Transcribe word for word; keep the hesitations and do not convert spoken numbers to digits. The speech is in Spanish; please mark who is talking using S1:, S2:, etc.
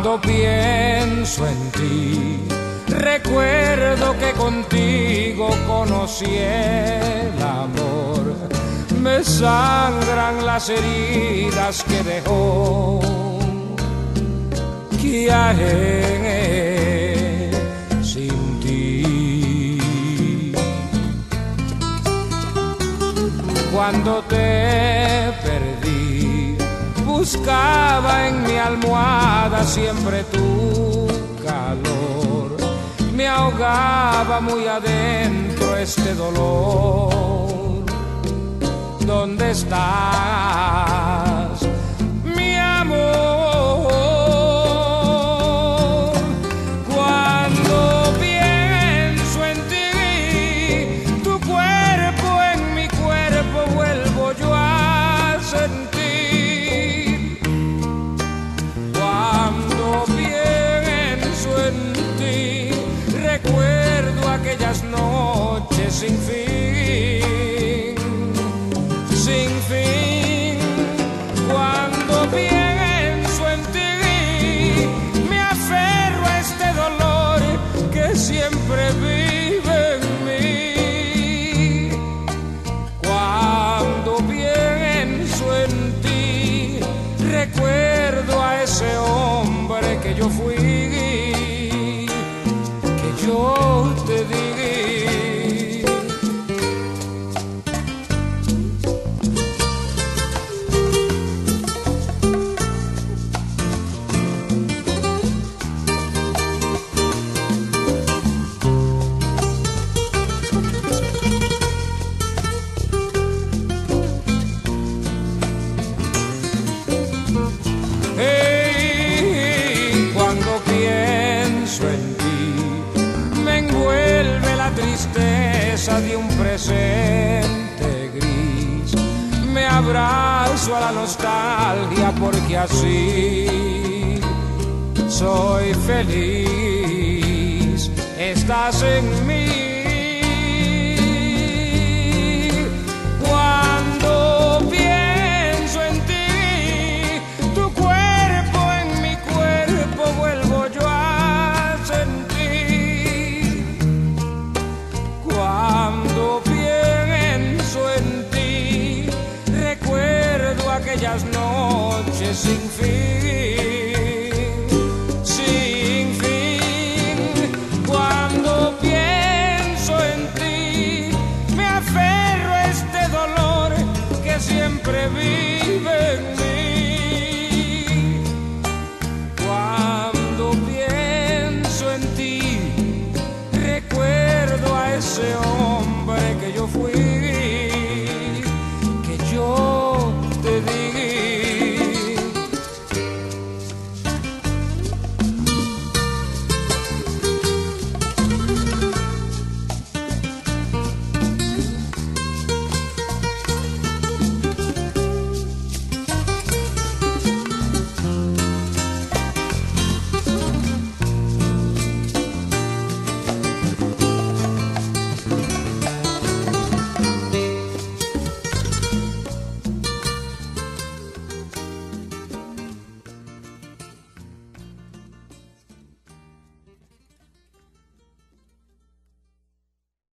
S1: Cuando pienso en ti, recuerdo que contigo conocí el amor. Me sangran las heridas que dejó. ¿Qué haré sin ti? Cuando te perdí, buscaba en mi almohada siempre tu calor. Me ahogaba muy adentro este dolor. ¿Dónde estás, mi amor? Cuando pienso en ti, tu cuerpo en mi cuerpo vuelvo yo a sentir. Cuando pienso en ti, recuerdo aquellas noches sin fin, sin fin. Cuando pienso en ti, me aferro a este dolor que siempre vive en mí. Cuando pienso en ti, recuerdo a ese hombre que yo fui, que yo te di. Hey, cuando pienso en ti, me envuelve la tristeza de un presente gris. Me abrazo a la nostalgia porque así soy feliz. Estás en mí. Cuando pienso en ti, tu cuerpo en mi cuerpo vuelvo yo a sentir. Cuando pienso en ti, recuerdo aquellas noches sin fin, sin fin. Cuando pienso en ti, me aferro a este dolor que siempre vive en mí. Cuando pienso en ti, recuerdo a ese hombre que yo fui.